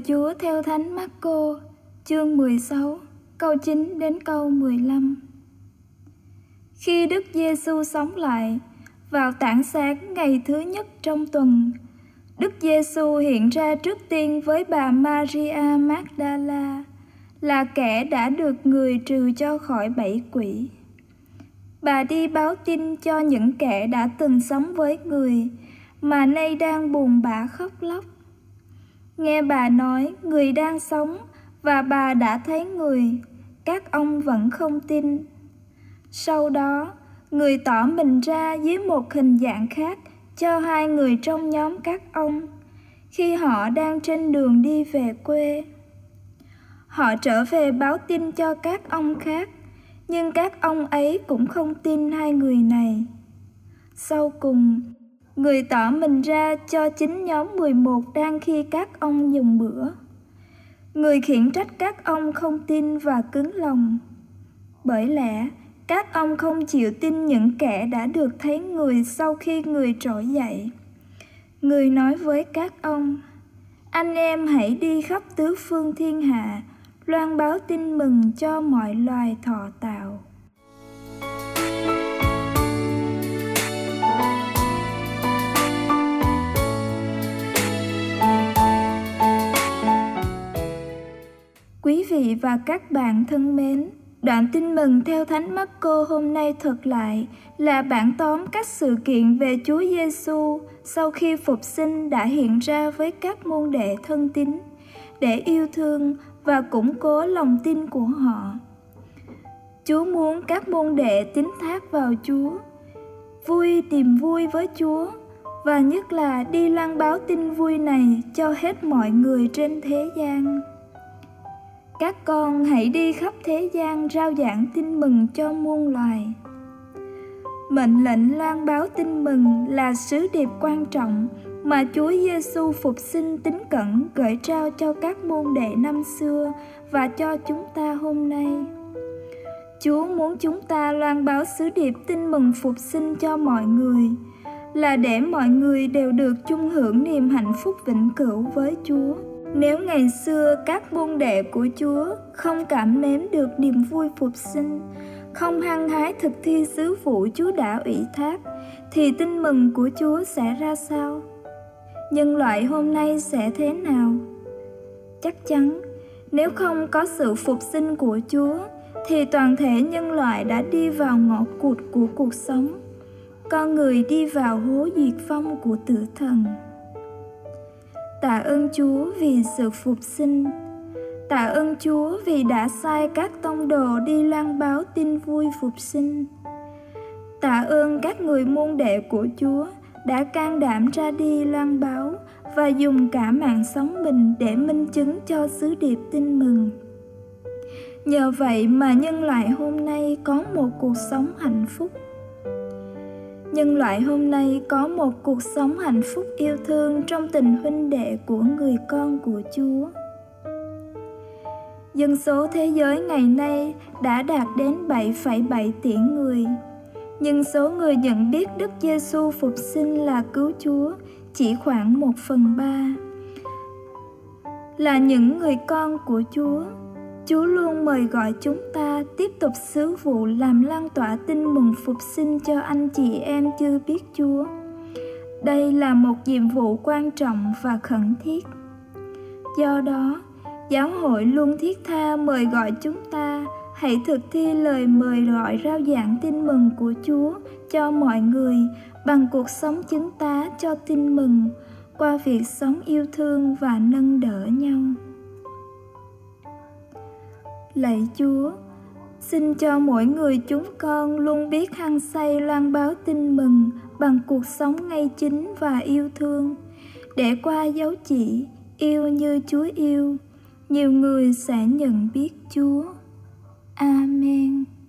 Chúa theo Thánh Mác-cô, chương 16, câu 9 đến câu 15. Khi Đức Giê-xu sống lại, vào tảng sáng ngày thứ nhất trong tuần, Đức Giê-xu hiện ra trước tiên với bà Maria Magdala, là kẻ đã được người trừ cho khỏi 7 quỷ. Bà đi báo tin cho những kẻ đã từng sống với người, mà nay đang buồn bã khóc lóc. Nghe bà nói người đang sống và bà đã thấy người, các ông vẫn không tin. Sau đó, người tỏ mình ra dưới một hình dạng khác cho 2 người trong nhóm các ông, khi họ đang trên đường đi về quê. Họ trở về báo tin cho các ông khác, nhưng các ông ấy cũng không tin 2 người này. Sau cùng, người tỏ mình ra cho chính nhóm 11 đang khi các ông dùng bữa. Người khiển trách các ông không tin và cứng lòng. Bởi lẽ, các ông không chịu tin những kẻ đã được thấy người sau khi người trỗi dậy. Người nói với các ông: anh em hãy đi khắp tứ phương thiên hạ, loan báo tin mừng cho mọi loài thọ tạo. Quý vị và các bạn thân mến, đoạn tin mừng theo Thánh Mác-cô hôm nay thuật lại là bản tóm các sự kiện về Chúa Giê-xu sau khi phục sinh đã hiện ra với các môn đệ thân tín để yêu thương và củng cố lòng tin của họ. Chúa muốn các môn đệ tín thác vào Chúa, vui tìm vui với Chúa, và nhất là đi loan báo tin vui này cho hết mọi người trên thế gian. Các con hãy đi khắp thế gian rao giảng tin mừng cho muôn loài. Mệnh lệnh loan báo tin mừng là sứ điệp quan trọng mà Chúa Giê-xu phục sinh tín cẩn gửi trao cho các môn đệ năm xưa và cho chúng ta hôm nay. Chúa muốn chúng ta loan báo sứ điệp tin mừng phục sinh cho mọi người, là để mọi người đều được chung hưởng niềm hạnh phúc vĩnh cửu với Chúa. Nếu ngày xưa các môn đệ của Chúa không cảm nếm được niềm vui phục sinh, không hăng hái thực thi sứ vụ Chúa đã ủy thác, thì tin mừng của Chúa sẽ ra sao? Nhân loại hôm nay sẽ thế nào? Chắc chắn, nếu không có sự phục sinh của Chúa, thì toàn thể nhân loại đã đi vào ngõ cụt của cuộc sống. Con người đi vào hố diệt vong của tử thần. Tạ ơn Chúa vì sự phục sinh. Tạ ơn Chúa vì đã sai các tông đồ đi loan báo tin vui phục sinh. Tạ ơn các người môn đệ của Chúa đã can đảm ra đi loan báo và dùng cả mạng sống mình để minh chứng cho sứ điệp tin mừng. Nhờ vậy mà nhân loại hôm nay có một cuộc sống hạnh phúc. Nhân loại hôm nay có một cuộc sống hạnh phúc yêu thương trong tình huynh đệ của người con của Chúa. Dân số thế giới ngày nay đã đạt đến 7,7 tỷ người, nhưng số người nhận biết Đức Giê-xu phục sinh là cứu Chúa chỉ khoảng 1/3. Là những người con của Chúa, Chúa luôn mời gọi chúng ta tiếp tục sứ vụ làm lan tỏa tin mừng phục sinh cho anh chị em chưa biết Chúa. Đây là một nhiệm vụ quan trọng và khẩn thiết. Do đó, Giáo hội luôn thiết tha mời gọi chúng ta hãy thực thi lời mời gọi rao giảng tin mừng của Chúa cho mọi người bằng cuộc sống chứng tá cho tin mừng qua việc sống yêu thương và nâng đỡ nhau. Lạy Chúa, xin cho mỗi người chúng con luôn biết hăng say loan báo tin mừng bằng cuộc sống ngay chính và yêu thương, để qua dấu chỉ yêu như Chúa yêu, nhiều người sẽ nhận biết Chúa. Amen.